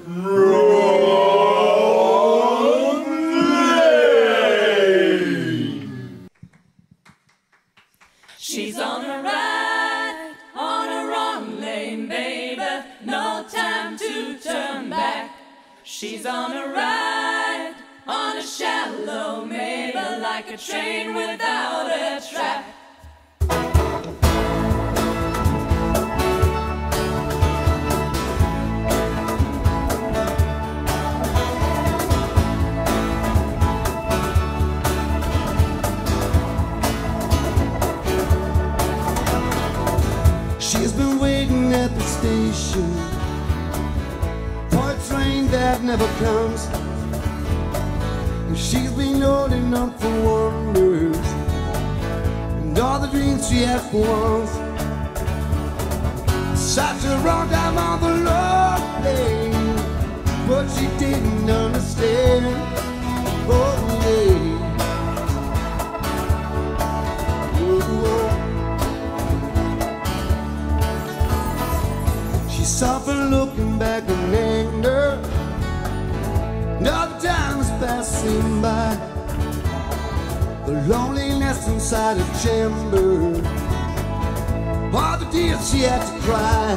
WrongLane. She's on a ride, on a wrong lane, baby, no time to turn back. She's on a ride, on a shallow, maybe like a train without a track. She's been waiting at the station for a train that never comes. And she's been holding up for wonders and all the dreams she had for once. Such a wrong time on the long lane, but she didn't understand. Oh yeah. Suffer looking back in anger, all the time is passing by. The loneliness inside her chamber, all the tears she had to cry.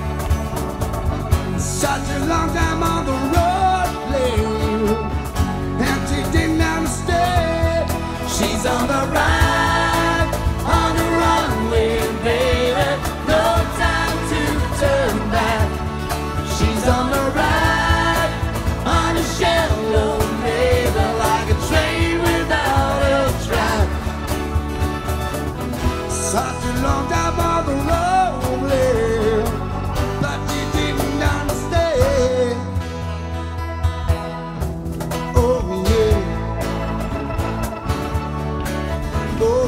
Such a long time on the road lane, and she didn't understand. She's on the ride, on the runway, baby, no time to turn back. She's on the ride, on a shallow, maybe like a train without a track. Such a long time on the road, but she didn't understand. Oh yeah, oh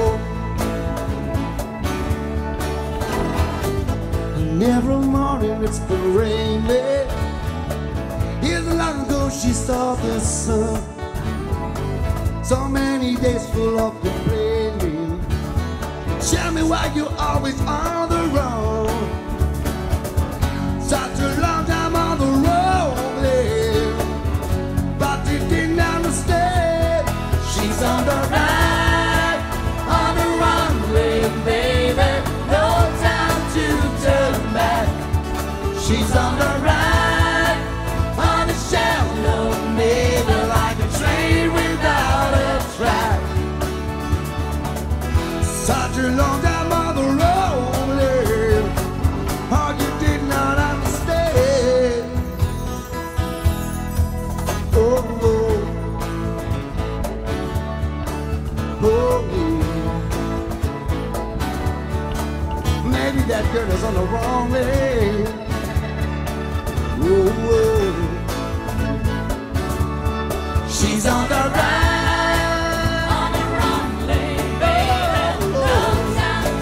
no. And every morning it's been raining. Years long ago she saw the sun. So many days full of complaining. Tell me why you're always on the road. Such a long time on the road, but you didn't understand. She's on the ride, on the runway, baby, no time to turn back. She's on the ride, on a shallow, maybe like a train without a track. Such a long time on the road, oh, you did not understand. Oh, oh, oh, yeah. Maybe that girl is on the wrong lane. Oh, oh. She's on the ride, On a wrong lane, baby, no time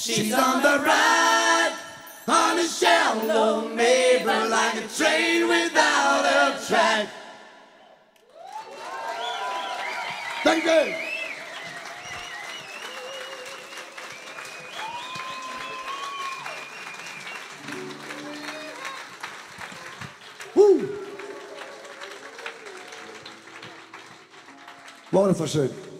She's on the ride, on a shallow neighbor, like a train without a track. Thank you. Woo! War det for schön.